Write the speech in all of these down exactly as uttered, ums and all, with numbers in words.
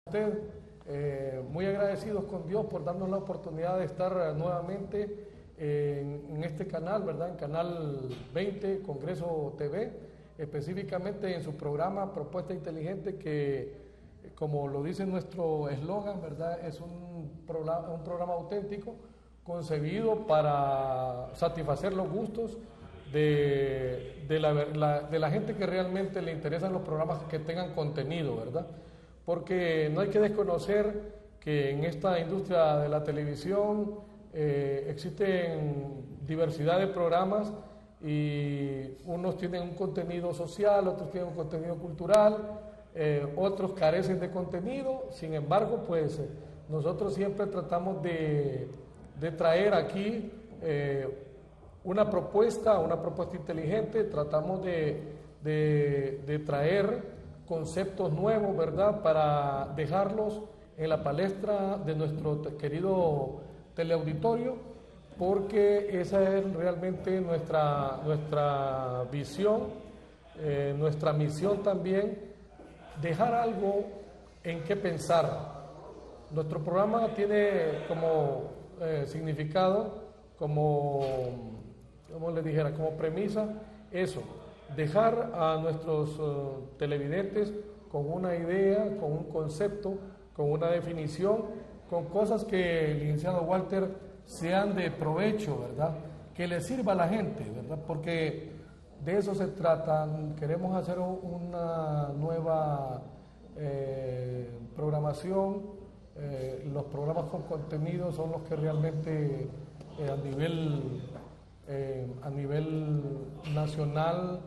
usted, eh, muy agradecidos con Dios por darnos la oportunidad de estar nuevamente en, en este canal, ¿verdad? En Canal veinte, Congreso T V, específicamente en su programa Propuesta Inteligente, que, como lo dice nuestro eslogan, ¿verdad? Es un programa, un programa auténtico, concebido para satisfacer los gustos de, de, la, la, de la gente que realmente le interesan los programas que tengan contenido, ¿verdad? Porque no hay que desconocer que en esta industria de la televisión eh, existen diversidad de programas y unos tienen un contenido social, otros tienen un contenido cultural, eh, otros carecen de contenido. Sin embargo, pues eh, nosotros siempre tratamos de, de traer aquí eh, una propuesta, una propuesta inteligente, tratamos de, de, de traer conceptos nuevos, ¿verdad?, para dejarlos en la palestra de nuestro querido teleauditorio, porque esa es realmente nuestra, nuestra visión, eh, nuestra misión también, dejar algo en qué pensar. Nuestro programa tiene como eh, significado, como, como les dijera, como premisa, eso, dejar a nuestros uh, televidentes con una idea, con un concepto, con una definición, con cosas que el licenciado Walter sean de provecho, ¿verdad? Que le sirva a la gente, ¿verdad? Porque de eso se trata. Queremos hacer una nueva eh, programación. Eh, los programas con contenido son los que realmente eh, a nivel eh, a nivel nacional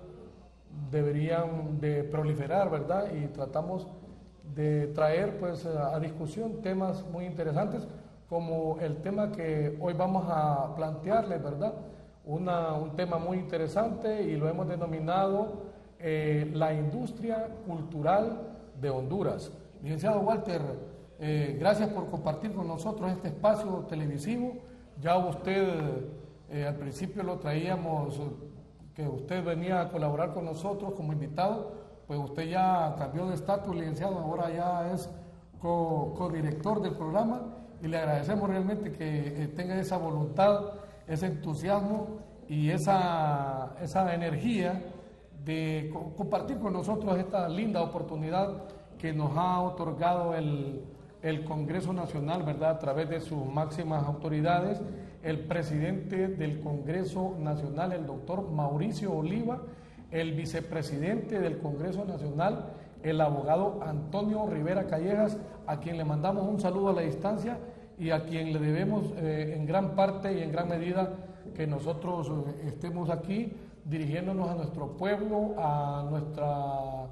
deberían de proliferar, ¿verdad? Y tratamos de traer pues a discusión temas muy interesantes, como el tema que hoy vamos a plantearles, ¿verdad? Una, un tema muy interesante, y lo hemos denominado eh, la industria cultural de Honduras. Licenciado Walter, eh, gracias por compartir con nosotros este espacio televisivo. Ya usted, eh, al principio lo traíamos, que usted venía a colaborar con nosotros como invitado, pues usted ya cambió de estatus, licenciado, ahora ya es co- codirector del programa, y le agradecemos realmente que eh, tenga esa voluntad, ese entusiasmo y esa, esa energía de co- compartir con nosotros esta linda oportunidad que nos ha otorgado el, el Congreso Nacional, ¿verdad?, a través de sus máximas autoridades, el presidente del Congreso Nacional, el doctor Mauricio Oliva, el vicepresidente del Congreso Nacional, el abogado Antonio Rivera Callejas, a quien le mandamos un saludo a la distancia y a quien le debemos eh, en gran parte y en gran medida que nosotros eh, estemos aquí dirigiéndonos a nuestro pueblo, a nuestra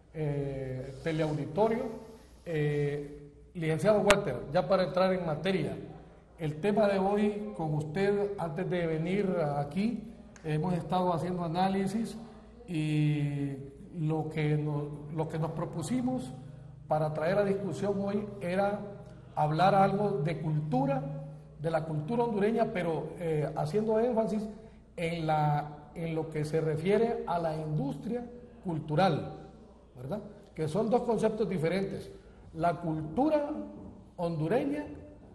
eh, teleauditorio. Eh, licenciado Walter, ya para entrar en materia, el tema de hoy con usted, antes de venir aquí, hemos estado haciendo análisis, y lo que nos, lo que nos propusimos para traer a discusión hoy era hablar algo de cultura, de la cultura hondureña, pero eh, haciendo énfasis en, la, en lo que se refiere a la industria cultural, ¿verdad? Que son dos conceptos diferentes: la cultura hondureña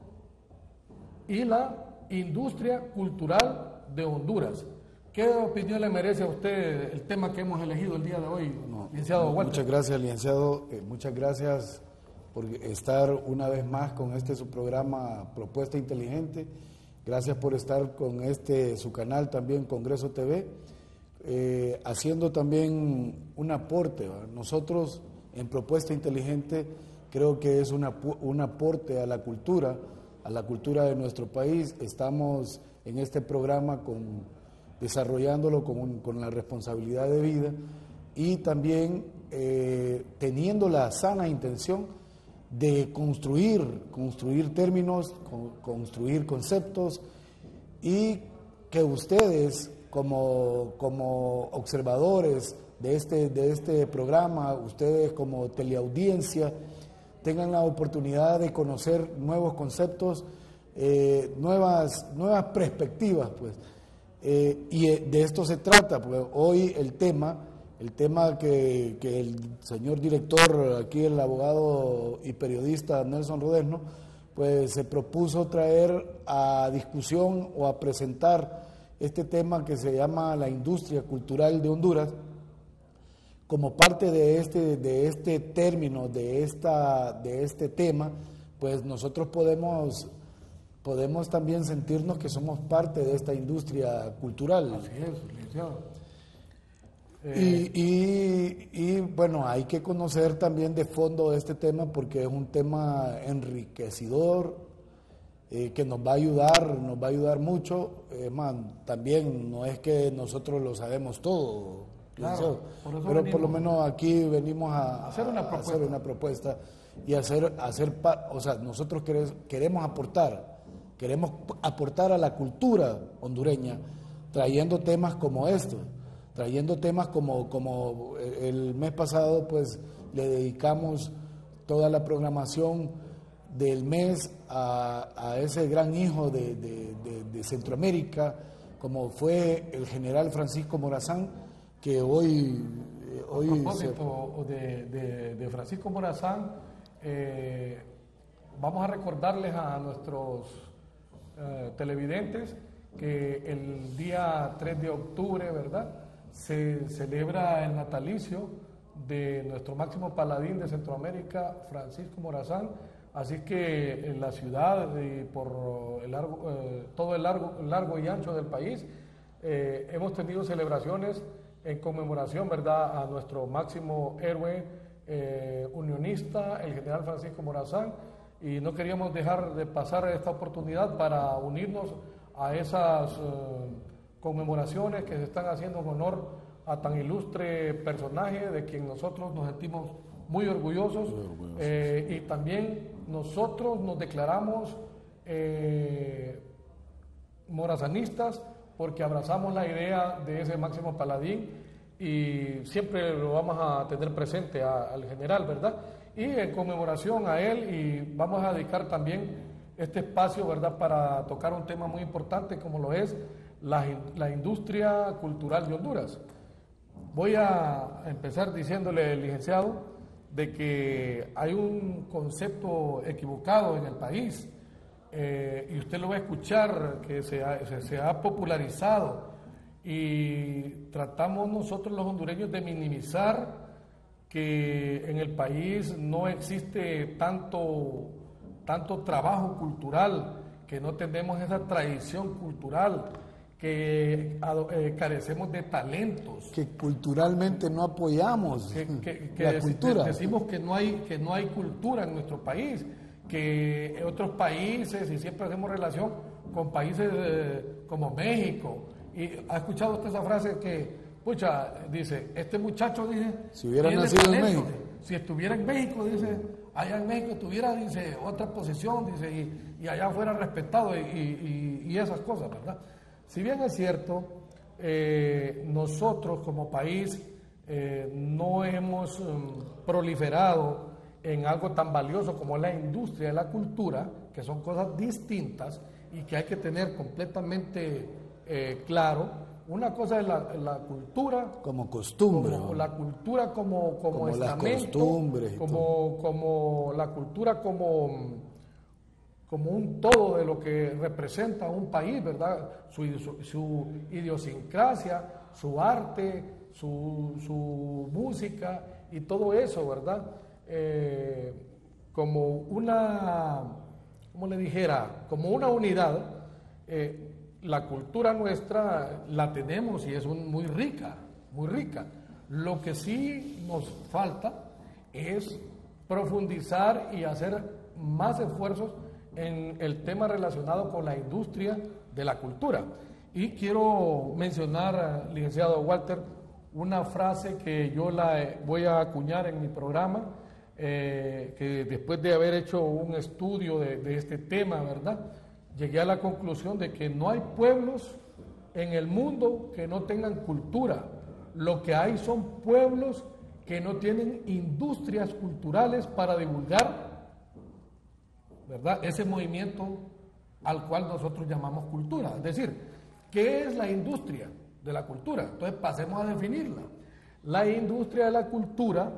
y la industria cultural de Honduras. ¿Qué opinión le merece a usted el tema que hemos elegido el día de hoy, no, licenciado Walter? Muchas gracias, licenciado. Eh, muchas gracias por estar una vez más con este su programa Propuesta Inteligente. Gracias por estar con este su canal también, Congreso T V, eh, haciendo también un aporte, ¿verdad? Nosotros en Propuesta Inteligente creo que es una, un aporte a la cultura, a la cultura de nuestro país. Estamos en este programa con desarrollándolo con, un, con la responsabilidad de vida, y también eh, teniendo la sana intención de construir, construir términos, con, construir conceptos, y que ustedes como, como observadores de este, de este programa, ustedes como teleaudiencia, tengan la oportunidad de conocer nuevos conceptos, eh, nuevas, nuevas perspectivas, pues. Eh, y de esto se trata, porque hoy el tema el tema que, que el señor director, aquí el abogado y periodista Nelson Rodesno, pues se propuso traer a discusión o a presentar este tema que se llama la industria cultural de Honduras, como parte de este, de este término, de, esta, de este tema, pues nosotros podemos, podemos también sentirnos que somos parte de esta industria cultural. Así es, licenciado. Eh, y, y, y bueno, hay que conocer también de fondo este tema porque es un tema enriquecedor, eh, que nos va a ayudar, nos va a ayudar mucho. Eh, man, también no es que nosotros lo sabemos todo, claro, por eso pero venimos, por lo menos aquí venimos a, hacer, una a hacer una propuesta y hacer, hacer o sea, nosotros queremos, queremos aportar, queremos aportar a la cultura hondureña trayendo temas como estos. Trayendo temas como, como el mes pasado, pues le dedicamos toda la programación del mes a, a ese gran hijo de, de, de, de Centroamérica, como fue el general Francisco Morazán, que hoy... hoy a propósito se... de, de, de Francisco Morazán, eh, vamos a recordarles a nuestros eh, televidentes que el día tres de octubre, ¿verdad?, se celebra el natalicio de nuestro máximo paladín de Centroamérica, Francisco Morazán, así que en la ciudad y por el largo, eh, todo el largo, largo y ancho del país eh, hemos tenido celebraciones en conmemoración, ¿verdad?, a nuestro máximo héroe eh, unionista, el general Francisco Morazán, y no queríamos dejar de pasar esta oportunidad para unirnos a esas eh, conmemoraciones que se están haciendo en honor a tan ilustre personaje de quien nosotros nos sentimos muy orgullosos, muy orgullosos. Eh, y también nosotros nos declaramos eh, morazanistas porque abrazamos la idea de ese máximo paladín y siempre lo vamos a tener presente a, al general, ¿verdad? Y en conmemoración a él, y vamos a dedicar también este espacio, ¿verdad?, para tocar un tema muy importante como lo es La, la industria cultural de Honduras. Voy a empezar diciéndole, licenciado, de que hay un concepto equivocado en el país, eh, y usted lo va a escuchar, que se ha, se, se ha popularizado, y tratamos nosotros los hondureños de minimizar que en el país no existe tanto, tanto trabajo cultural, que no tenemos esa tradición cultural, que eh, carecemos de talentos, que culturalmente no apoyamos que, que, que la dec cultura. Decimos que no hay que no hay cultura en nuestro país, que en otros países, y siempre hacemos relación con países eh, como México. Y ha escuchado usted esa frase que, pucha, dice, este muchacho, dice, si hubiera nacido talento, en México, si estuviera en México, dice, allá en México tuviera, dice, otra posición, dice, y, y allá fuera respetado y, y, y esas cosas, ¿verdad? Si bien es cierto, eh, nosotros como país eh, no hemos um, proliferado en algo tan valioso como la industria de la cultura, que son cosas distintas y que hay que tener completamente eh, claro. Una cosa es la, la cultura como costumbre, como, la cultura como, como, como estamento, como, como la cultura como... como un todo de lo que representa un país, ¿verdad? Su, su, su idiosincrasia, su arte, su, su música y todo eso, ¿verdad? Eh, como una, ¿cómo le dijera? Como una unidad, eh, la cultura nuestra la tenemos y es un, muy rica, muy rica. Lo que sí nos falta es profundizar y hacer más esfuerzos en el tema relacionado con la industria de la cultura. Y quiero mencionar, licenciado Walter, una frase que yo la voy a acuñar en mi programa, eh, que después de haber hecho un estudio de, de este tema, ¿verdad?, llegué a la conclusión de que no hay pueblos en el mundo que no tengan cultura. Lo que hay son pueblos que no tienen industrias culturales para divulgar, ¿verdad?, ese movimiento al cual nosotros llamamos cultura. Es decir, ¿qué es la industria de la cultura? Entonces pasemos a definirla. La industria de la cultura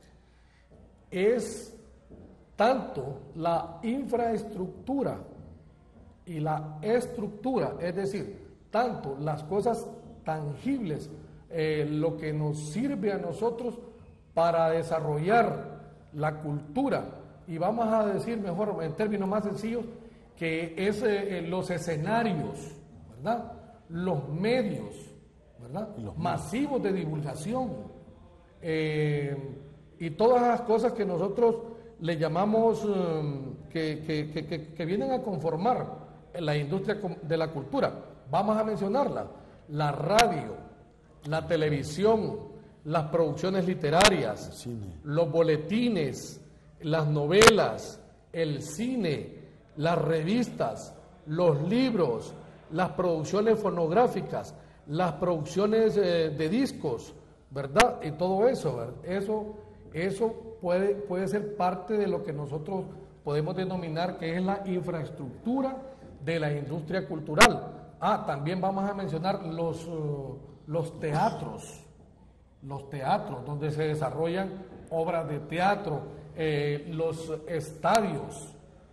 es tanto la infraestructura y la estructura, es decir, tanto las cosas tangibles, eh, lo que nos sirve a nosotros para desarrollar la cultura, y vamos a decir mejor en términos más sencillos, que es eh, los escenarios, ¿verdad? Los medios, ¿verdad? Los masivos de divulgación, eh, y todas las cosas que nosotros le llamamos um, que, que, que, que, que vienen a conformar la industria de la cultura. Vamos a mencionarla: la radio, la televisión, las producciones literarias, los boletines, las novelas, el cine, las revistas, los libros, las producciones fonográficas, las producciones eh, de discos, ¿verdad? Y todo eso, ¿verdad? Eso, eso puede, puede ser parte de lo que nosotros podemos denominar que es la infraestructura de la industria cultural. Ah, también vamos a mencionar los, uh, los teatros, los teatros donde se desarrollan obras de teatro, eh, los estadios,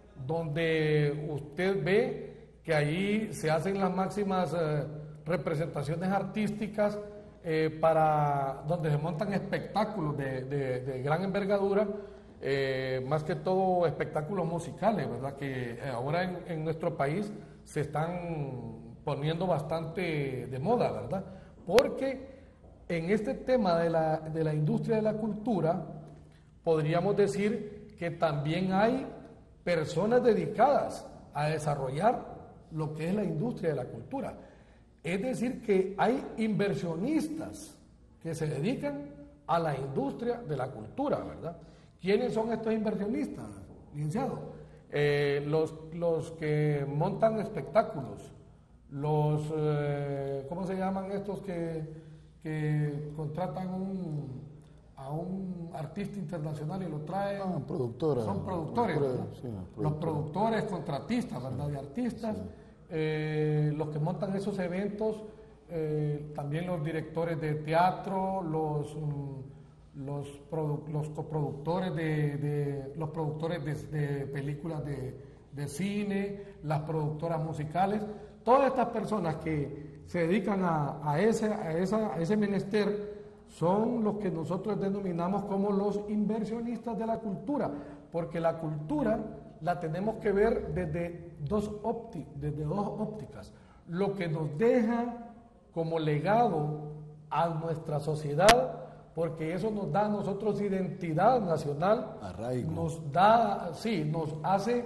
donde usted ve que allí se hacen las máximas eh, representaciones artísticas, eh, para donde se montan espectáculos de, de, de gran envergadura, eh, más que todo espectáculos musicales, ¿verdad? Que ahora en, en nuestro país se están poniendo bastante de moda, ¿verdad? Porque en este tema de la, de la industria de la cultura, podríamos decir que también hay personas dedicadas a desarrollar lo que es la industria de la cultura. Es decir, que hay inversionistas que se dedican a la industria de la cultura, ¿verdad? ¿Quiénes son estos inversionistas, licenciado? Eh, los, los que montan espectáculos, los, eh, ¿cómo se llaman estos que, que contratan un, a un artista internacional y lo traen? Ah, productora, son productores, productora, sí, productora. Los productores, contratistas, ¿verdad? De artistas, sí. eh, los que montan esos eventos, eh, también los directores de teatro, los, mm, los, produ los coproductores de, de los productores de, de películas de, de cine, las productoras musicales. Todas estas personas que se dedican a, a, ese, a, esa, a ese menester son los que nosotros denominamos como los inversionistas de la cultura, porque la cultura la tenemos que ver desde dos, ópti desde dos ópticas. Lo que nos deja como legado a nuestra sociedad, porque eso nos da a nosotros identidad nacional, arraigo, nos da, sí, nos hace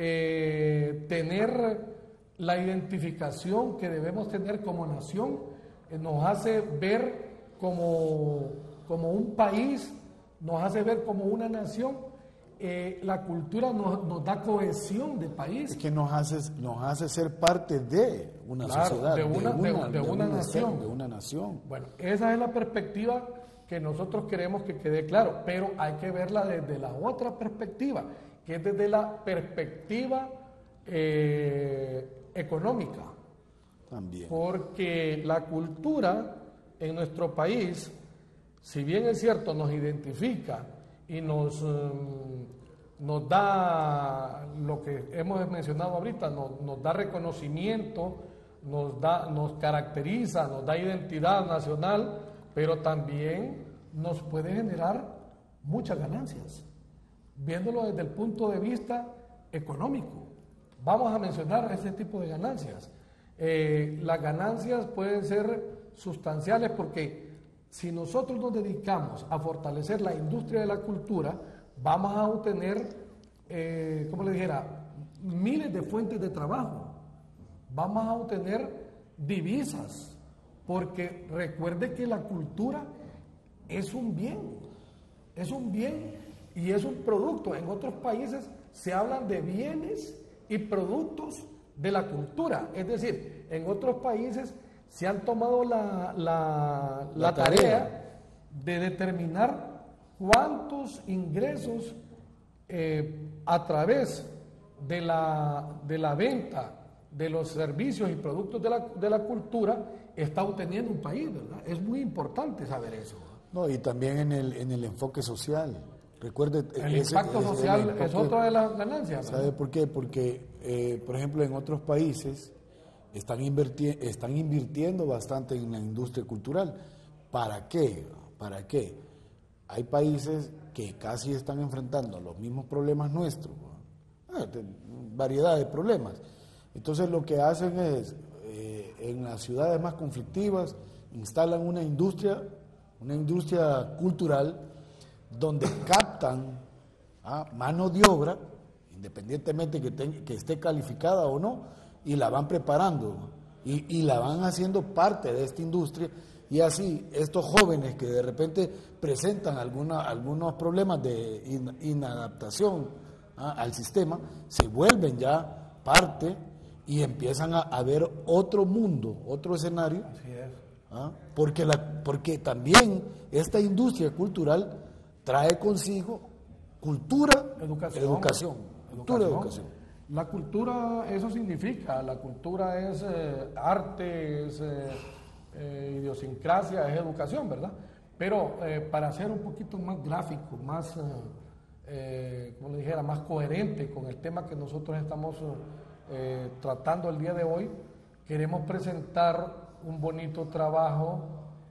eh, tener la identificación que debemos tener como nación, eh, nos hace ver como, como un país, nos hace ver como una nación. Eh, la cultura nos, nos da cohesión de país. Es que nos hace, nos hace ser parte de una claro, sociedad, de una, de una, de, de una, una nación. de una nación. Bueno, esa es la perspectiva que nosotros queremos que quede claro, pero hay que verla desde la otra perspectiva, que es desde la perspectiva eh, económica. También. Porque la cultura en nuestro país, si bien es cierto, nos identifica y nos, um, nos da lo que hemos mencionado ahorita, nos, nos da reconocimiento, nos, da, nos caracteriza, nos da identidad nacional, pero también nos puede generar muchas ganancias, viéndolo desde el punto de vista económico. Vamos a mencionar este tipo de ganancias. Eh, las ganancias pueden ser sustanciales porque si nosotros nos dedicamos a fortalecer la industria de la cultura, vamos a obtener, eh, como le dijera, miles de fuentes de trabajo, vamos a obtener divisas, porque recuerde que la cultura es un bien, es un bien y es un producto. En otros países se hablan de bienes y productos de la cultura, es decir, en otros países se han tomado la, la, la, la tarea, tarea de determinar cuántos ingresos eh, a través de la, de la venta de los servicios y productos de la, de la cultura está obteniendo un país, ¿verdad? Es muy importante saber eso. No, y también en el, en el enfoque social. Recuerde, el ese, impacto ese, social el enfoque, es otra de las ganancias. ¿sabe por qué? Porque, eh, por ejemplo, en otros países están, invirti están invirtiendo bastante en la industria cultural. ¿Para qué? ¿Para qué? Hay países que casi están enfrentando los mismos problemas nuestros, eh, variedad de problemas. Entonces lo que hacen es, eh, en las ciudades más conflictivas, instalan una industria, una industria cultural, donde captan ¿ah? mano de obra, independientemente que, te, que esté calificada o no, y la van preparando, y, y la van haciendo parte de esta industria, y así estos jóvenes que de repente presentan alguna, algunos problemas de in, inadaptación ¿ah? al sistema, se vuelven ya parte y empiezan a, a ver otro mundo, otro escenario. Así es. ¿ah? Porque, la, porque también esta industria cultural trae consigo cultura, Educación. educación, cultura, educación. La cultura, eso significa, la cultura es eh, arte, es eh, eh, idiosincrasia, es educación, ¿verdad? Pero eh, para ser un poquito más gráfico, más, eh, eh, como le dijera, más coherente con el tema que nosotros estamos eh, tratando el día de hoy, queremos presentar un bonito trabajo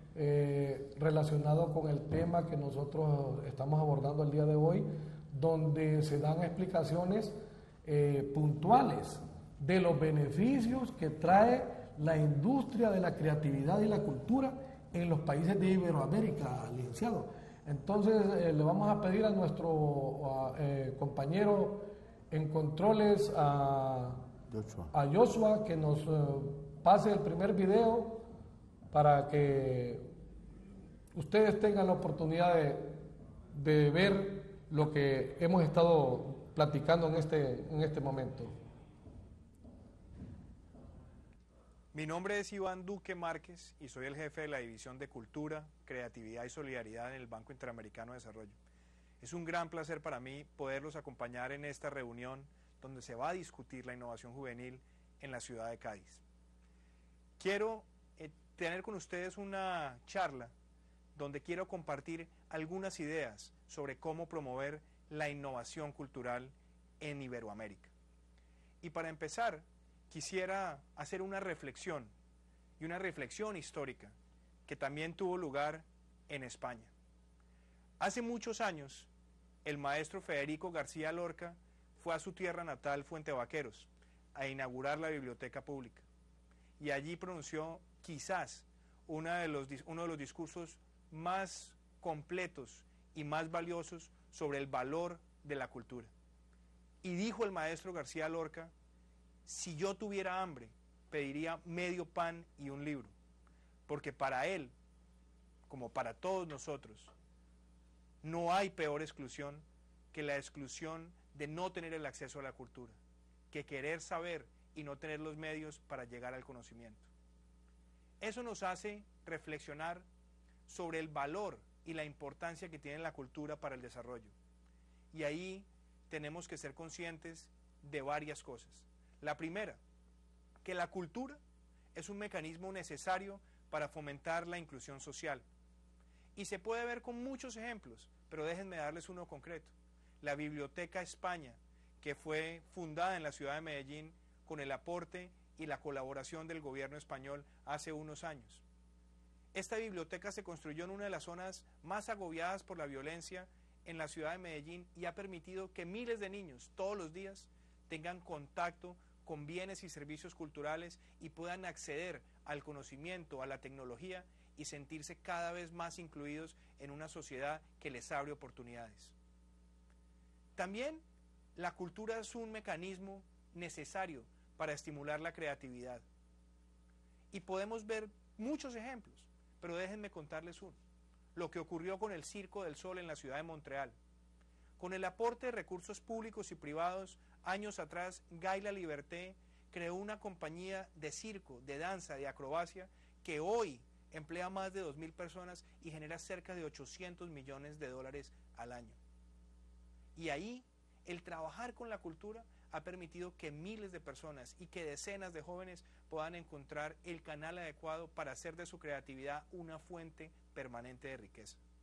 Eh, relacionado con el tema que nosotros estamos abordando el día de hoy, donde se dan explicaciones eh, puntuales de los beneficios que trae la industria de la creatividad y la cultura en los países de Iberoamérica, licenciado. Entonces eh, le vamos a pedir a nuestro a, eh, compañero en controles, a Joshua, a Joshua que nos eh, pase el primer video para que ustedes tengan la oportunidad de, de ver lo que hemos estado platicando en este, en este momento. Mi nombre es Iván Duque Márquez y soy el jefe de la División de Cultura, Creatividad y Solidaridad en el Banco Interamericano de Desarrollo. Es un gran placer para mí poderlos acompañar en esta reunión donde se va a discutir la innovación juvenil en la ciudad de Cádiz. Quiero tener con ustedes una charla donde quiero compartir algunas ideas sobre cómo promover la innovación cultural en Iberoamérica. Y para empezar, quisiera hacer una reflexión, y una reflexión histórica, que también tuvo lugar en España. Hace muchos años, el maestro Federico García Lorca fue a su tierra natal, Fuentevaqueros, a inaugurar la biblioteca pública. Y allí pronunció quizás una de los, uno de los discursos más completos y más valiosos sobre el valor de la cultura. Y dijo el maestro García Lorca: si yo tuviera hambre, pediría medio pan y un libro, porque para él, como para todos nosotros, no hay peor exclusión que la exclusión de no tener el acceso a la cultura, que querer saber y no tener los medios para llegar al conocimiento. Eso nos hace reflexionar sobre el valor y la importancia que tiene la cultura para el desarrollo. Y ahí tenemos que ser conscientes de varias cosas. La primera, que la cultura es un mecanismo necesario para fomentar la inclusión social. Y se puede ver con muchos ejemplos, pero déjenme darles uno concreto. La Biblioteca España, que fue fundada en la ciudad de Medellín con el aporte y la colaboración del gobierno español hace unos años. Esta biblioteca se construyó en una de las zonas más agobiadas por la violencia en la ciudad de Medellín y ha permitido que miles de niños todos los días tengan contacto con bienes y servicios culturales y puedan acceder al conocimiento, a la tecnología y sentirse cada vez más incluidos en una sociedad que les abre oportunidades. También la cultura es un mecanismo necesario para estimular la creatividad. Y podemos ver muchos ejemplos, pero déjenme contarles uno. Lo que ocurrió con el Circo del Sol en la ciudad de Montreal. Con el aporte de recursos públicos y privados, años atrás, Gaila Liberté creó una compañía de circo, de danza, de acrobacia, que hoy emplea más de dos mil personas y genera cerca de ochocientos millones de dólares al año. Y ahí, el trabajar con la cultura ha permitido que miles de personas y que decenas de jóvenes puedan encontrar el canal adecuado para hacer de su creatividad una fuente permanente de riqueza.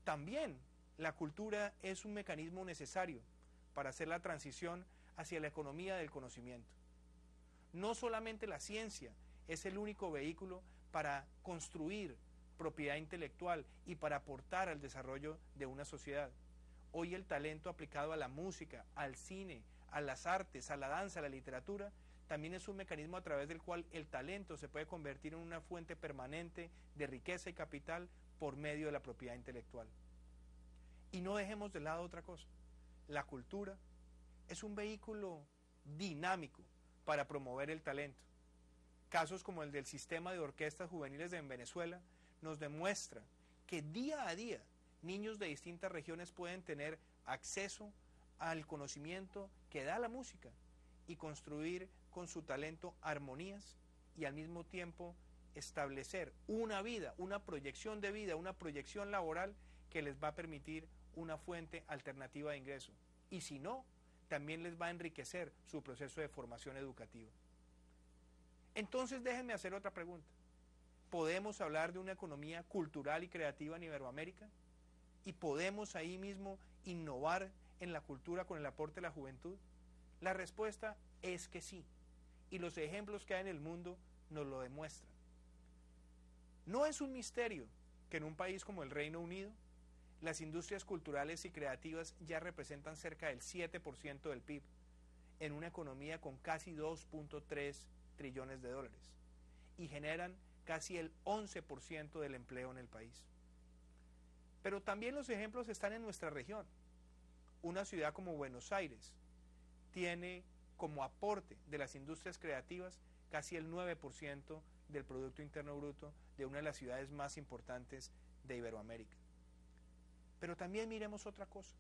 También la cultura es un mecanismo necesario para hacer la transición hacia la economía del conocimiento. No solamente la ciencia es el único vehículo para construir propiedad intelectual y para aportar al desarrollo de una sociedad. Hoy el talento aplicado a la música, al cine, a las artes, a la danza, a la literatura, también es un mecanismo a través del cual el talento se puede convertir en una fuente permanente de riqueza y capital por medio de la propiedad intelectual. Y no dejemos de lado otra cosa. La cultura es un vehículo dinámico para promover el talento. Casos como el del sistema de orquestas juveniles en Venezuela nos demuestra que día a día niños de distintas regiones pueden tener acceso al conocimiento que da la música y construir con su talento armonías y al mismo tiempo establecer una vida, una proyección de vida, una proyección laboral que les va a permitir una fuente alternativa de ingreso. Y si no, también les va a enriquecer su proceso de formación educativa. Entonces déjenme hacer otra pregunta. ¿Podemos hablar de una economía cultural y creativa en Iberoamérica? ¿Y podemos ahí mismo innovar en la cultura con el aporte de la juventud? La respuesta es que sí. Y los ejemplos que hay en el mundo nos lo demuestran. No es un misterio que en un país como el Reino Unido, las industrias culturales y creativas ya representan cerca del siete por ciento del P I B, en una economía con casi dos punto tres trillones de dólares, y generan casi el once por ciento del empleo en el país. Pero también los ejemplos están en nuestra región. Una ciudad como Buenos Aires tiene como aporte de las industrias creativas casi el nueve por ciento del Producto Interno Bruto de una de las ciudades más importantes de Iberoamérica. Pero también miremos otra cosa.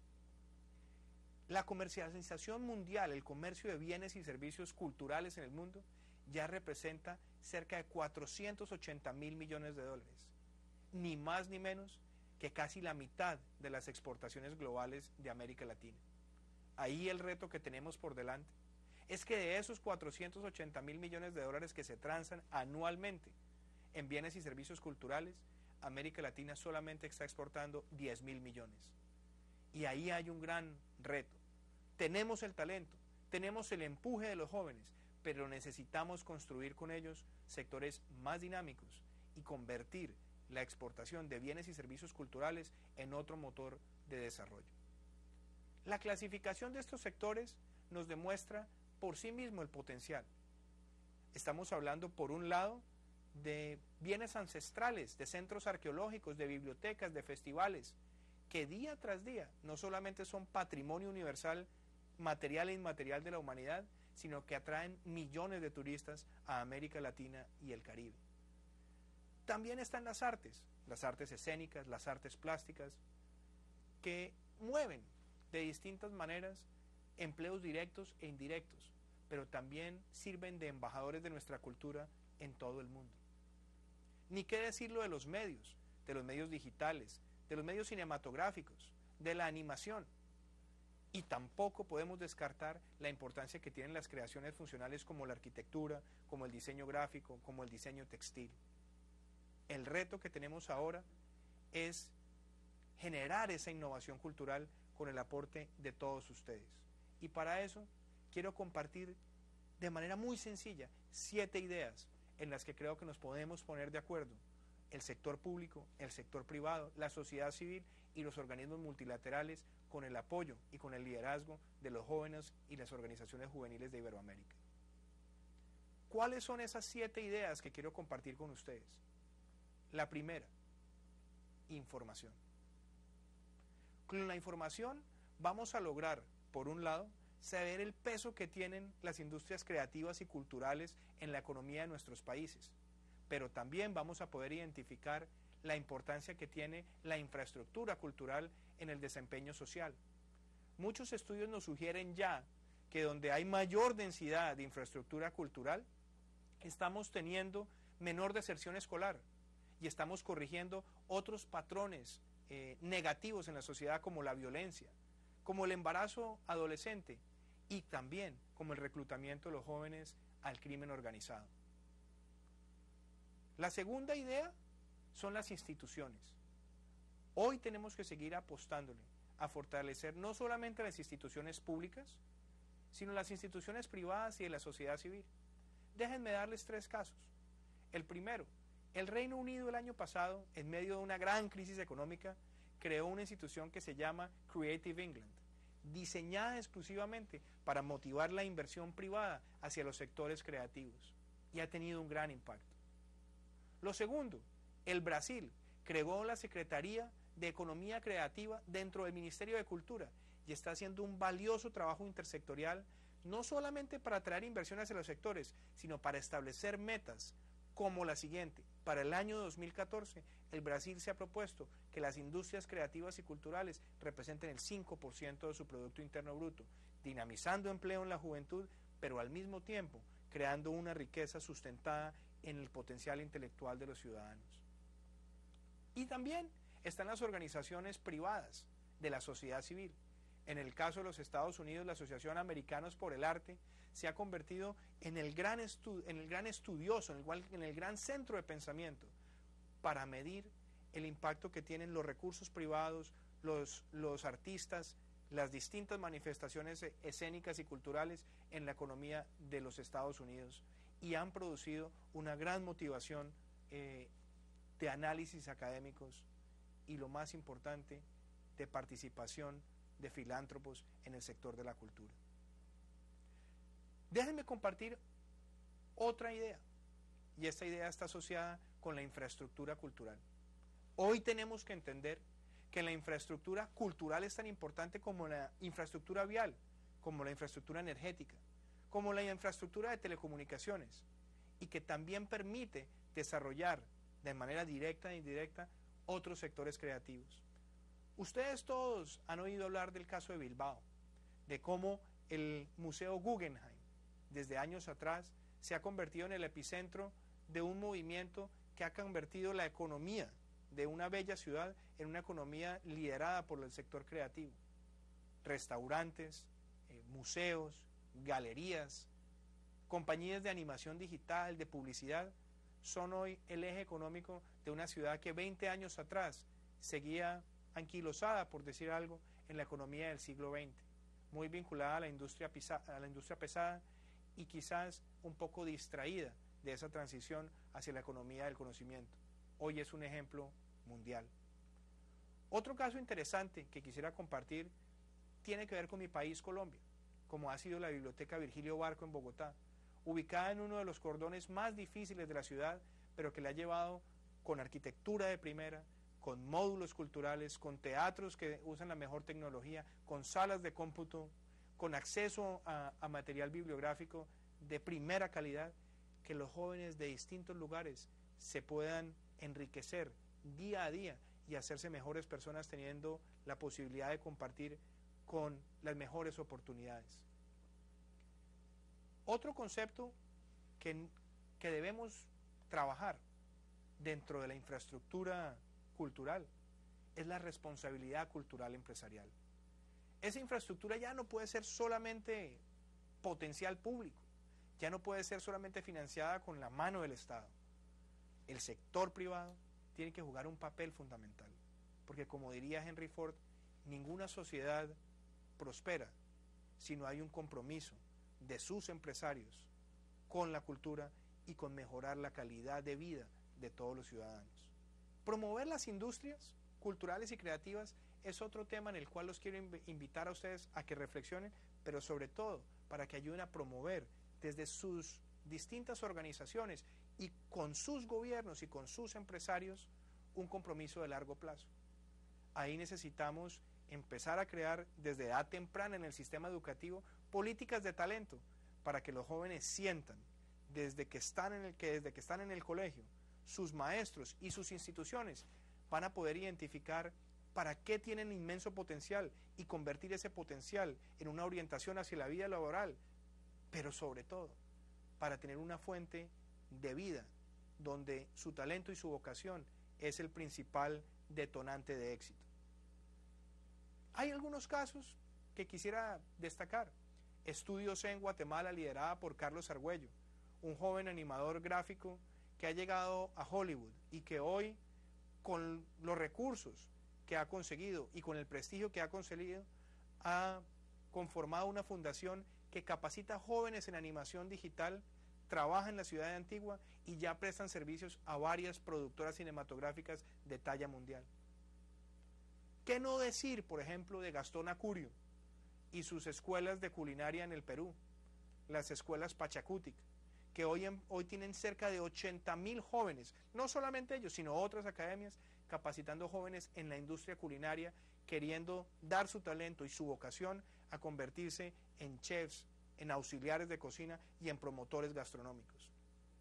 La comercialización mundial, el comercio de bienes y servicios culturales en el mundo, ya representa cerca de cuatrocientos ochenta mil millones de dólares. Ni más ni menos que casi la mitad de las exportaciones globales de América Latina. Ahí el reto que tenemos por delante es que de esos cuatrocientos ochenta mil millones de dólares que se transan anualmente en bienes y servicios culturales, América Latina solamente está exportando diez mil millones. Y ahí hay un gran reto. Tenemos el talento, tenemos el empuje de los jóvenes, pero necesitamos construir con ellos sectores más dinámicos y convertir la exportación de bienes y servicios culturales en otro motor de desarrollo. La clasificación de estos sectores nos demuestra por sí mismo el potencial. Estamos hablando, por un lado, de bienes ancestrales, de centros arqueológicos, de bibliotecas, de festivales, que día tras día no solamente son patrimonio universal, material e inmaterial de la humanidad, sino que atraen millones de turistas a América Latina y el Caribe. También están las artes, las artes escénicas, las artes plásticas, que mueven de distintas maneras empleos directos e indirectos, pero también sirven de embajadores de nuestra cultura en todo el mundo. Ni qué decirlo de los medios, de los medios digitales, de los medios cinematográficos, de la animación. Y tampoco podemos descartar la importancia que tienen las creaciones funcionales como la arquitectura, como el diseño gráfico, como el diseño textil. El reto que tenemos ahora es generar esa innovación cultural con el aporte de todos ustedes. Y para eso quiero compartir de manera muy sencilla siete ideas en las que creo que nos podemos poner de acuerdo el sector público, el sector privado, la sociedad civil y los organismos multilaterales con el apoyo y con el liderazgo de los jóvenes y las organizaciones juveniles de Iberoamérica. ¿Cuáles son esas siete ideas que quiero compartir con ustedes? La primera, información. Con la información vamos a lograr, por un lado, saber el peso que tienen las industrias creativas y culturales en la economía de nuestros países, pero también vamos a poder identificar la importancia que tiene la infraestructura cultural en el desempeño social. Muchos estudios nos sugieren ya que donde hay mayor densidad de infraestructura cultural, estamos teniendo menor deserción escolar y estamos corrigiendo otros patrones eh, negativos en la sociedad, como la violencia, como el embarazo adolescente y también como el reclutamiento de los jóvenes al crimen organizado. La segunda idea son las instituciones. Hoy tenemos que seguir apostándole a fortalecer no solamente las instituciones públicas, sino las instituciones privadas y de la sociedad civil. Déjenme darles tres casos. El primero, el Reino Unido el año pasado, en medio de una gran crisis económica, creó una institución que se llama Creative England, diseñada exclusivamente para motivar la inversión privada hacia los sectores creativos, y ha tenido un gran impacto. Lo segundo, el Brasil creó la Secretaría de Economía Creativa dentro del Ministerio de Cultura y está haciendo un valioso trabajo intersectorial, no solamente para atraer inversión hacia los sectores, sino para establecer metas como la siguiente. Para el año dos mil catorce, el Brasil se ha propuesto que las industrias creativas y culturales representen el cinco por ciento de su Producto Interno Bruto, dinamizando empleo en la juventud, pero al mismo tiempo creando una riqueza sustentada en el potencial intelectual de los ciudadanos. Y también están las organizaciones privadas de la sociedad civil. En el caso de los Estados Unidos, la Asociación Americanos por el Arte se ha convertido en el gran, estu en el gran estudioso, en el, en el gran centro de pensamiento para medir el impacto que tienen los recursos privados, los, los artistas, las distintas manifestaciones escénicas y culturales en la economía de los Estados Unidos, y han producido una gran motivación eh, de análisis académicos y, lo más importante, de participación de filántropos en el sector de la cultura. Déjenme compartir otra idea, y esta idea está asociada con la infraestructura cultural. Hoy tenemos que entender que la infraestructura cultural es tan importante como la infraestructura vial, como la infraestructura energética, como la infraestructura de telecomunicaciones, y que también permite desarrollar de manera directa e indirecta otros sectores creativos. Ustedes todos han oído hablar del caso de Bilbao, de cómo el Museo Guggenheim, desde años atrás, se ha convertido en el epicentro de un movimiento que ha convertido la economía de una bella ciudad en una economía liderada por el sector creativo. Restaurantes, eh, museos, galerías, compañías de animación digital, de publicidad, son hoy el eje económico de una ciudad que veinte años atrás seguía anquilosada, por decir algo, en la economía del siglo veinte, muy vinculada a la industria, a la industria pesada y quizás un poco distraída de esa transición hacia la economía del conocimiento. Hoy es un ejemplo mundial. Otro caso interesante que quisiera compartir tiene que ver con mi país, Colombia, como ha sido la Biblioteca Virgilio Barco en Bogotá, ubicada en uno de los cordones más difíciles de la ciudad, pero que le ha llevado con arquitectura de primera, con módulos culturales, con teatros que usan la mejor tecnología, con salas de cómputo, con acceso a, a material bibliográfico de primera calidad, que los jóvenes de distintos lugares se puedan enriquecer día a día y hacerse mejores personas teniendo la posibilidad de compartir con las mejores oportunidades. Otro concepto que, que debemos trabajar dentro de la infraestructura cultural es la responsabilidad cultural empresarial. Esa infraestructura ya no puede ser solamente potencial público, ya no puede ser solamente financiada con la mano del Estado. El sector privado tiene que jugar un papel fundamental, porque como diría Henry Ford, ninguna sociedad prospera si no hay un compromiso de sus empresarios con la cultura y con mejorar la calidad de vida de todos los ciudadanos. Promover las industrias culturales y creativas es otro tema en el cual los quiero invitar a ustedes a que reflexionen, pero sobre todo para que ayuden a promover desde sus distintas organizaciones y con sus gobiernos y con sus empresarios un compromiso de largo plazo. Ahí necesitamos empezar a crear desde edad temprana en el sistema educativo políticas de talento para que los jóvenes sientan desde que están en el, que desde que están en el colegio, sus maestros y sus instituciones van a poder identificar para qué tienen inmenso potencial y convertir ese potencial en una orientación hacia la vida laboral, pero sobre todo para tener una fuente de vida donde su talento y su vocación es el principal detonante de éxito. Hay algunos casos que quisiera destacar. Estudio C en Guatemala, liderada por Carlos Argüello, un joven animador gráfico que ha llegado a Hollywood y que hoy, con los recursos que ha conseguido y con el prestigio que ha conseguido, ha conformado una fundación que capacita jóvenes en animación digital, trabaja en la ciudad de Antigua y ya prestan servicios a varias productoras cinematográficas de talla mundial. ¿Qué no decir, por ejemplo, de Gastón Acurio y sus escuelas de culinaria en el Perú, las escuelas Pachacutic, que hoy, en, hoy tienen cerca de ochenta mil jóvenes, no solamente ellos, sino otras academias, capacitando jóvenes en la industria culinaria, queriendo dar su talento y su vocación a convertirse en chefs, en auxiliares de cocina y en promotores gastronómicos.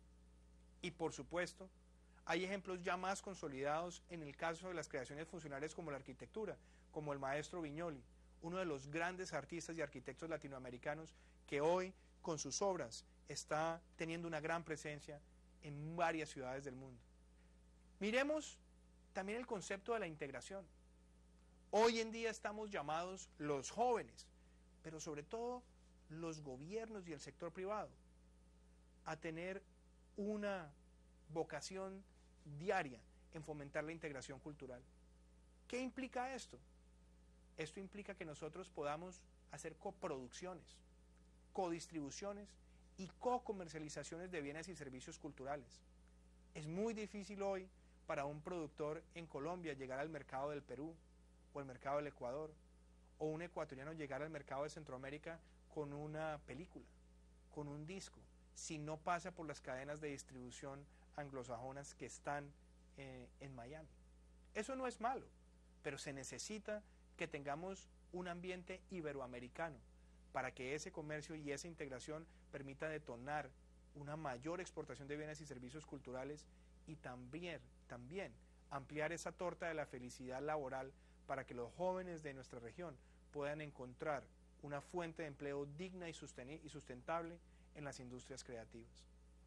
Y por supuesto, hay ejemplos ya más consolidados en el caso de las creaciones funcionales como la arquitectura, como el maestro Viñoli, uno de los grandes artistas y arquitectos latinoamericanos que hoy, con sus obras, está teniendo una gran presencia en varias ciudades del mundo. Miremos también el concepto de la integración. Hoy en día estamos llamados los jóvenes, pero sobre todo los gobiernos y el sector privado, a tener una vocación diaria en fomentar la integración cultural. ¿Qué implica esto? Esto implica que nosotros podamos hacer coproducciones, codistribuciones y co-comercializaciones de bienes y servicios culturales. Es muy difícil hoy para un productor en Colombia llegar al mercado del Perú o el mercado del Ecuador, o un ecuatoriano llegar al mercado de Centroamérica con una película, con un disco, si no pasa por las cadenas de distribución anglosajonas que están eh, en Miami. Eso no es malo, pero se necesita que tengamos un ambiente iberoamericano para que ese comercio y esa integración permita detonar una mayor exportación de bienes y servicios culturales y también, también ampliar esa torta de la felicidad laboral para que los jóvenes de nuestra región puedan encontrar una fuente de empleo digna y sustentable en las industrias creativas.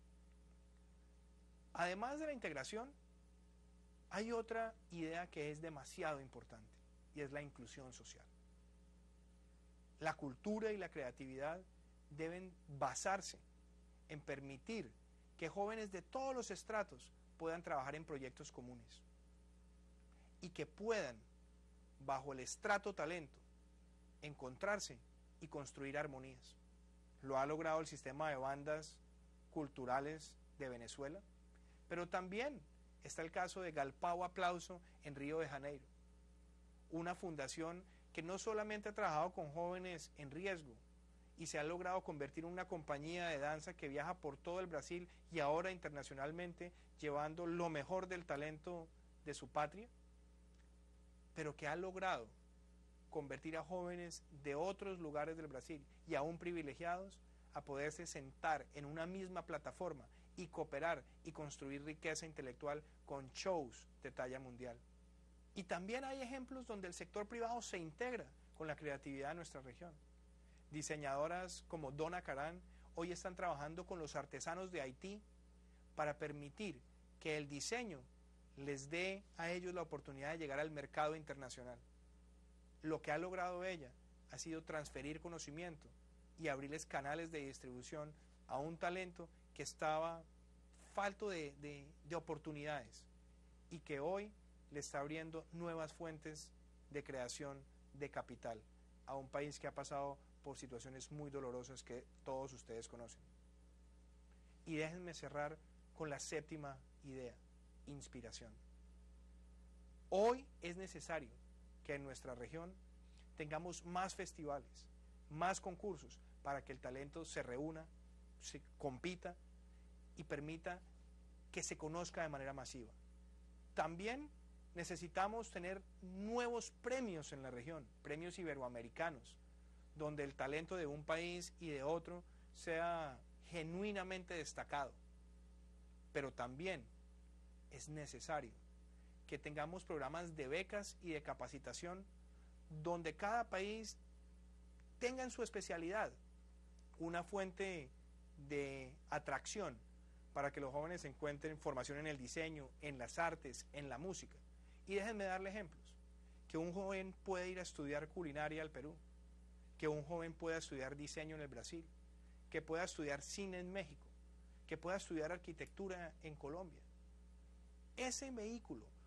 Además de la integración, hay otra idea que es demasiado importante y es la inclusión social. La cultura y la creatividad deben basarse en permitir que jóvenes de todos los estratos puedan trabajar en proyectos comunes y que puedan, bajo el estrato talento, encontrarse y construir armonías. Lo ha logrado el sistema de bandas culturales de Venezuela, pero también está el caso de Galpao Aplauso en Río de Janeiro, una fundación que no solamente ha trabajado con jóvenes en riesgo y se ha logrado convertir en una compañía de danza que viaja por todo el Brasil y ahora internacionalmente llevando lo mejor del talento de su patria, pero que ha logrado convertir a jóvenes de otros lugares del Brasil y aún privilegiados a poderse sentar en una misma plataforma y cooperar y construir riqueza intelectual con shows de talla mundial. Y también hay ejemplos donde el sector privado se integra con la creatividad de nuestra región. Diseñadoras como Donna Karan hoy están trabajando con los artesanos de Haití para permitir que el diseño les dé a ellos la oportunidad de llegar al mercado internacional. Lo que ha logrado ella ha sido transferir conocimiento y abrirles canales de distribución a un talento que estaba falto de, de, de oportunidades y que hoy le está abriendo nuevas fuentes de creación de capital a un país que ha pasado por situaciones muy dolorosas que todos ustedes conocen. Y déjenme cerrar con la séptima idea, inspiración. Hoy es necesario que en nuestra región tengamos más festivales, más concursos para que el talento se reúna, se compita y permita que se conozca de manera masiva. También necesitamos tener nuevos premios en la región, premios iberoamericanos, donde el talento de un país y de otro sea genuinamente destacado. Pero también es necesario que tengamos programas de becas y de capacitación donde cada país tenga en su especialidad una fuente de atracción para que los jóvenes encuentren formación en el diseño, en las artes, en la música. Y déjenme darle ejemplos, que un joven puede ir a estudiar culinaria al Perú, que un joven pueda estudiar diseño en el Brasil, que pueda estudiar cine en México, que pueda estudiar arquitectura en Colombia. Ese vehículo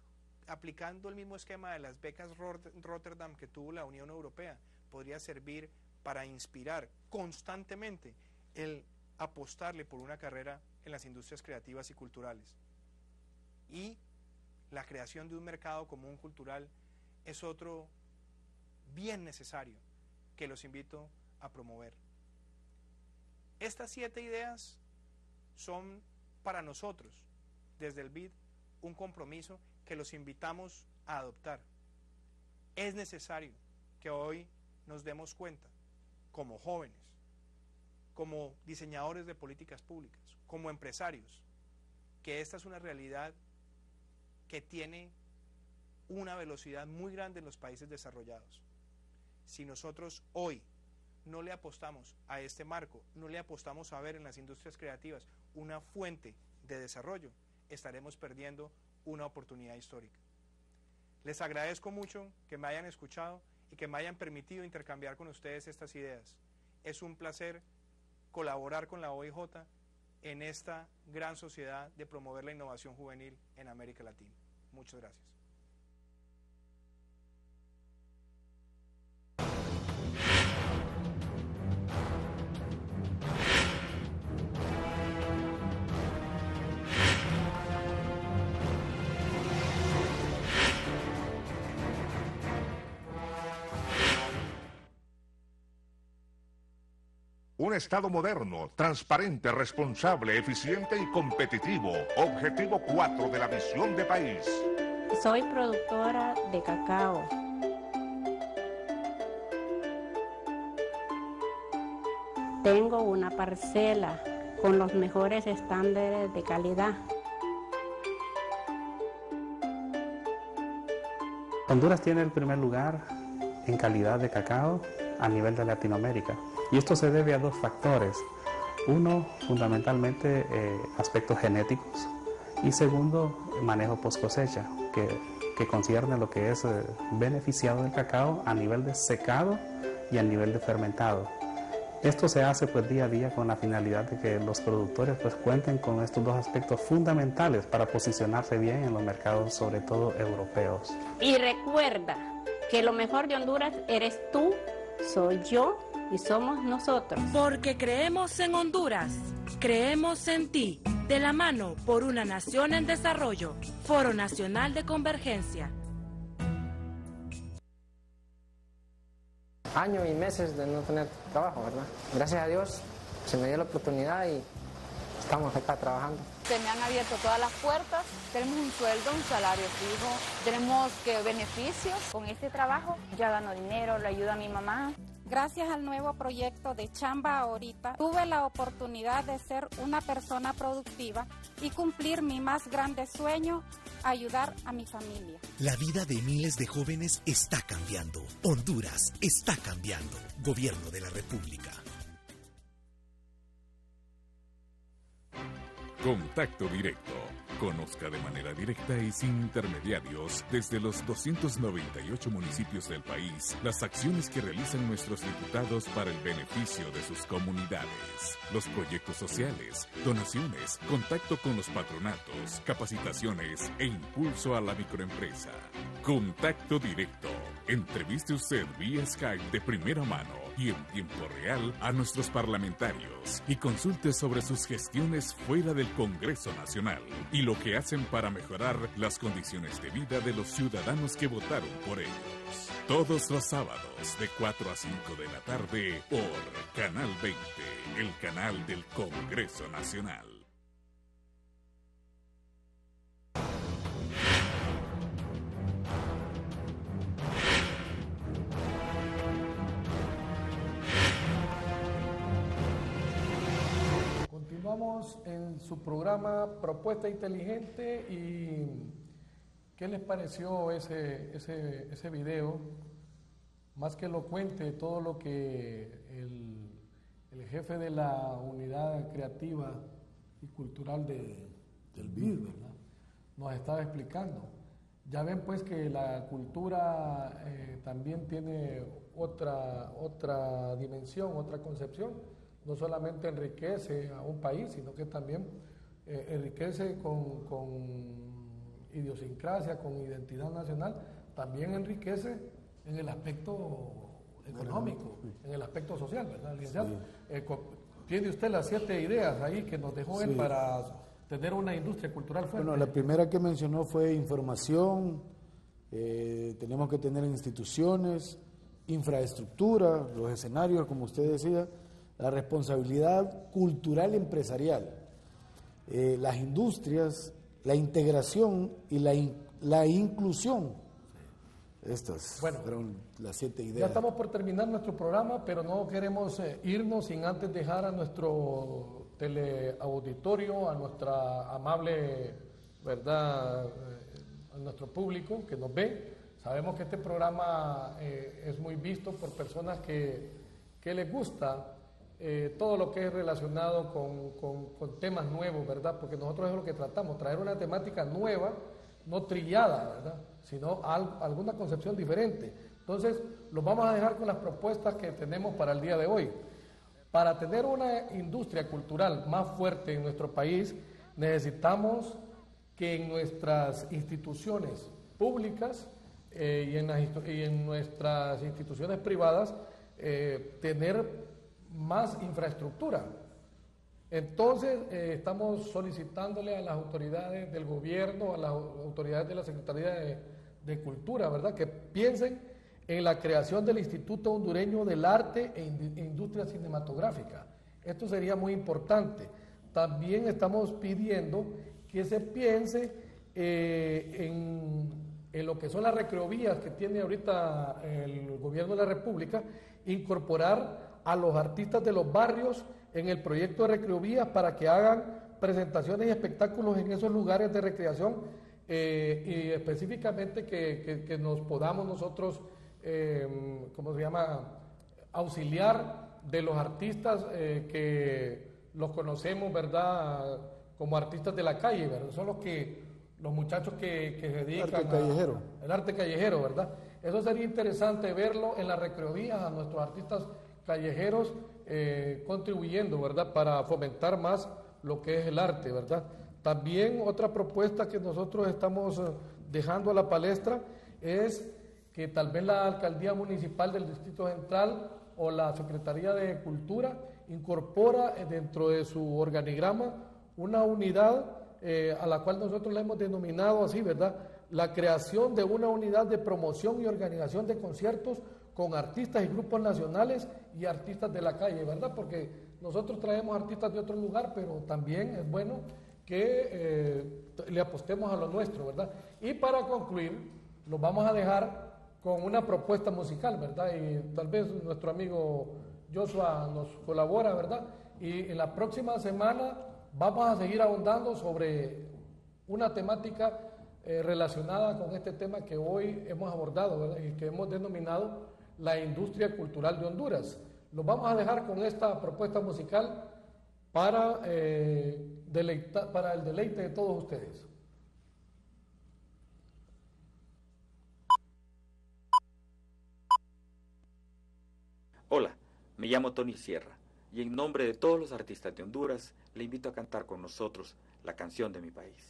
aplicando el mismo esquema de las becas Rotterdam que tuvo la Unión Europea, podría servir para inspirar constantemente el apostarle por una carrera en las industrias creativas y culturales. Y la creación de un mercado común cultural es otro bien necesario que los invito a promover. Estas siete ideas son para nosotros, desde el B I D, un compromiso que los invitamos a adoptar. Es necesario que hoy nos demos cuenta, como jóvenes, como diseñadores de políticas públicas, como empresarios, que esta es una realidad que tiene una velocidad muy grande en los países desarrollados. Si nosotros hoy no le apostamos a este marco, no le apostamos a ver en las industrias creativas una fuente de desarrollo, estaremos perdiendo una oportunidad histórica. Les agradezco mucho que me hayan escuchado y que me hayan permitido intercambiar con ustedes estas ideas. Es un placer colaborar con la O I J en esta gran sociedad de promover la innovación juvenil en América Latina. Muchas gracias. Un Estado moderno, transparente, responsable, eficiente y competitivo. Objetivo cuatro de la visión de país. Soy productora de cacao. Tengo una parcela con los mejores estándares de calidad. Honduras tiene el primer lugar en calidad de cacao a nivel de Latinoamérica. Y esto se debe a dos factores. Uno, fundamentalmente, eh, aspectos genéticos. Y segundo, manejo post cosecha, que, que concierne lo que es eh, beneficiado del cacao a nivel de secado y a nivel de fermentado. Esto se hace pues día a día con la finalidad de que los productores pues cuenten con estos dos aspectos fundamentales para posicionarse bien en los mercados, sobre todo europeos. Y recuerda que lo mejor de Honduras eres tú, soy yo y somos nosotros. Porque creemos en Honduras, creemos en ti. De la mano por una nación en desarrollo. Foro Nacional de Convergencia. Años y meses de no tener trabajo, ¿verdad? Gracias a Dios se me dio la oportunidad y estamos acá trabajando. Se me han abierto todas las puertas, tenemos un sueldo, un salario fijo, tenemos que beneficios. Con este trabajo ya gano dinero, le ayudo a mi mamá. Gracias al nuevo proyecto de Chamba Ahorita, tuve la oportunidad de ser una persona productiva y cumplir mi más grande sueño, ayudar a mi familia. La vida de miles de jóvenes está cambiando. Honduras está cambiando. Gobierno de la República. Contacto directo. Conozca de manera directa y sin intermediarios desde los doscientos noventa y ocho municipios del país las acciones que realizan nuestros diputados para el beneficio de sus comunidades, los proyectos sociales, donaciones, contacto con los patronatos, capacitaciones e impulso a la microempresa. Contacto directo. Entreviste usted vía Skype de primera mano y en tiempo real a nuestros parlamentarios y consulte sobre sus gestiones fuera del Congreso Nacional y lo que hacen para mejorar las condiciones de vida de los ciudadanos que votaron por ellos. Todos los sábados de cuatro a cinco de la tarde por Canal veinte, el canal del Congreso Nacional. Continuamos en su programa Propuesta Inteligente y ¿qué les pareció ese, ese, ese video? Más que elocuente todo lo que el, el jefe de la unidad creativa y cultural de, del B I D, ¿verdad?, nos estaba explicando. Ya ven pues que la cultura eh, también tiene otra, otra dimensión, otra concepción. No solamente enriquece a un país, sino que también eh, enriquece con, con idiosincrasia, con identidad nacional, también enriquece en el aspecto económico, en el aspecto social, ¿verdad, licenciado? Sí. Eh, tiene usted las siete ideas ahí que nos dejó sí. él para tener una industria cultural fuerte. Bueno, la primera que mencionó fue información, eh, tenemos que tener instituciones, infraestructura, los escenarios, como usted decía, la responsabilidad cultural empresarial, eh, las industrias, la integración y la, in, la inclusión. Estas bueno, fueron las siete ideas. Ya estamos por terminar nuestro programa, pero no queremos eh, irnos sin antes dejar a nuestro teleauditorio, a nuestra amable, ¿verdad?, eh, a nuestro público que nos ve. Sabemos que este programa eh, es muy visto por personas que, que les gusta eh, todo lo que es relacionado con, con, con temas nuevos, ¿verdad? Porque nosotros es lo que tratamos, traer una temática nueva, no trillada, ¿verdad?, sino al, alguna concepción diferente. Entonces, los vamos a dejar con las propuestas que tenemos para el día de hoy. Para tener una industria cultural más fuerte en nuestro país, necesitamos que en nuestras instituciones públicas eh, y, en las, y en nuestras instituciones privadas eh, tener más infraestructura. Entonces, eh, estamos solicitándole a las autoridades del gobierno, a las autoridades de la Secretaría de, de Cultura, ¿verdad?, que piensen en la creación del Instituto Hondureño del Arte e Industria Cinematográfica. Esto sería muy importante. También estamos pidiendo que se piense eh, en, en lo que son las recreovías que tiene ahorita el gobierno de la República, incorporar a los artistas de los barrios en el proyecto de recreovías para que hagan presentaciones y espectáculos en esos lugares de recreación eh, y específicamente que, que, que nos podamos nosotros, eh, ¿cómo se llama?, auxiliar de los artistas eh, que los conocemos, ¿verdad?, como artistas de la calle, ¿verdad? Son los que los muchachos que, que se dedican arte callejero. al arte callejero, ¿verdad? Eso sería interesante verlo en las recreovías, a nuestros artistas callejeros eh, contribuyendo, ¿verdad?, para fomentar más lo que es el arte, ¿verdad? También otra propuesta que nosotros estamos dejando a la palestra es que tal vez la Alcaldía Municipal del Distrito Central o la Secretaría de Cultura incorpora dentro de su organigrama una unidad eh, a la cual nosotros le hemos denominado así, ¿verdad?, la creación de una unidad de promoción y organización de conciertos con artistas y grupos nacionales y artistas de la calle, ¿verdad? Porque nosotros traemos artistas de otro lugar, pero también es bueno que eh, le apostemos a lo nuestro, ¿verdad? Y para concluir, nos vamos a dejar con una propuesta musical, ¿verdad? Y tal vez nuestro amigo Joshua nos colabora, ¿verdad? Y en la próxima semana vamos a seguir ahondando sobre una temática eh, relacionada con este tema que hoy hemos abordado, ¿verdad?, y que hemos denominado la industria cultural de Honduras. Los vamos a dejar con esta propuesta musical para, eh, deleita, para el deleite de todos ustedes. Hola, me llamo Tony Sierra y en nombre de todos los artistas de Honduras le invito a cantar con nosotros la canción de mi país.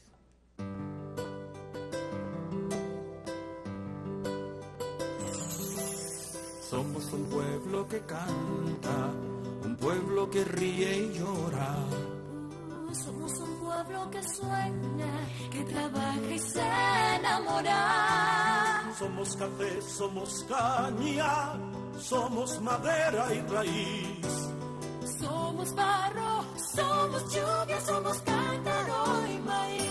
Somos un pueblo que canta, un pueblo que ríe y llora. Somos un pueblo que sueña, que trabaja y se enamora. Somos café, somos caña, somos madera y raíz. Somos barro, somos lluvia, somos cántaro y maíz.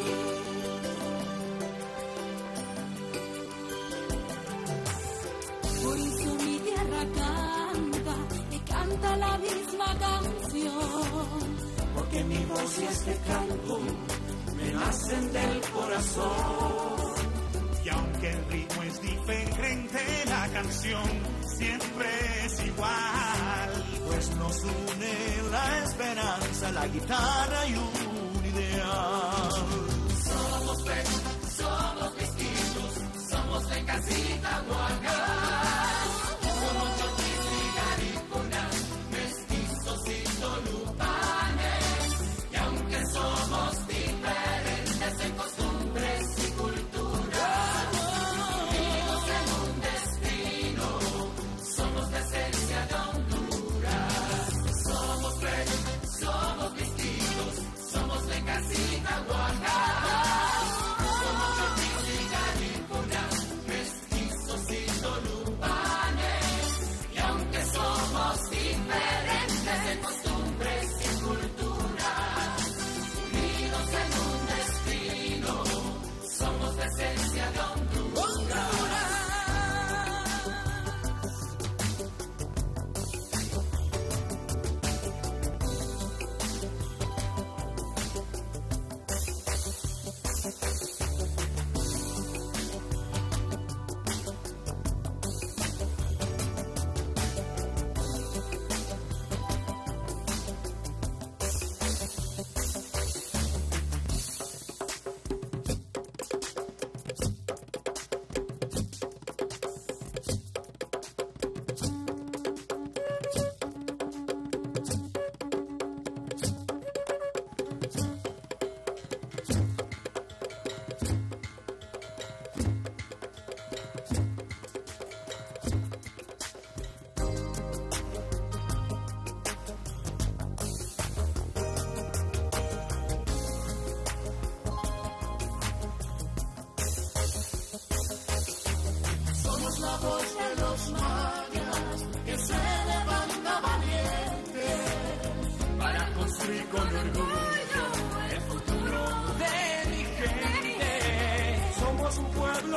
Por eso mi tierra canta y canta la misma canción. Porque mi voz y este canto me nacen del corazón. Y aunque el ritmo es diferente, la canción siempre es igual. Pues nos une la esperanza, la guitarra y un ideal. Somos tres, somos distintos, somos de casita Huaca. Somos chotis y garífunas, mestizos y solupanes. Y aunque somos diferentes en costumbres y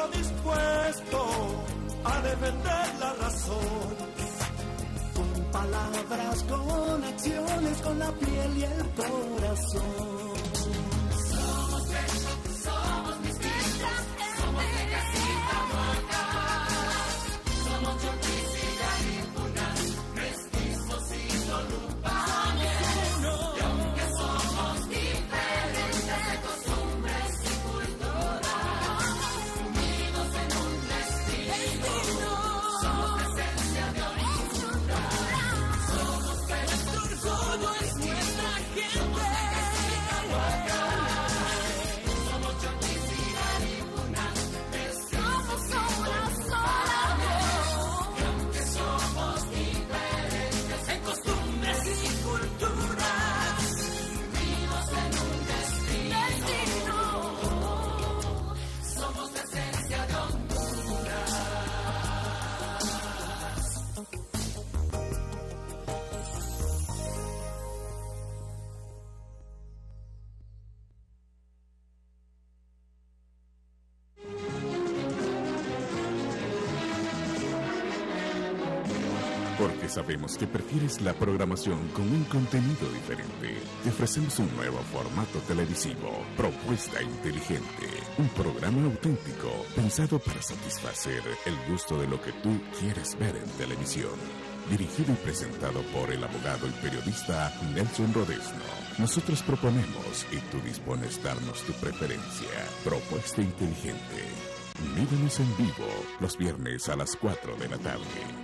sigo dispuesto a defender la razón. Con palabras, con acciones, con la piel y el corazón. Somos de, somos distintas, somos de casita blanca. Somos Chorticidas impunas, mestizos y solupanes. Y aunque somos diferentes de costumbres y culturas, unidos en un destino, somos la esencia de Honduras. Somos nuestro orgullo, es nuestra gente. Somos Chorticidas impunas, somos una sola voz. Y aunque somos diferentes en costumbres y culturas, unidos en un destino, somos la esencia de Honduras. Porque sabemos que prefieres la programación con un contenido diferente. Te ofrecemos un nuevo formato televisivo, Propuesta Inteligente. Un programa auténtico, pensado para satisfacer el gusto de lo que tú quieres ver en televisión. Dirigido y presentado por el abogado y periodista Nelson Rodesno. Nosotros proponemos y tú dispones darnos tu preferencia. Propuesta Inteligente. Míranos en vivo los viernes a las cuatro de la tarde.